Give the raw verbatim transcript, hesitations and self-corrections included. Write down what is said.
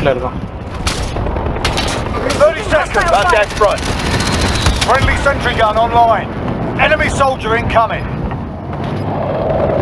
ரைட்ல இருக்கான். thirty seconds. That's that front. Friendly sentry gun online. Enemy soldier incoming.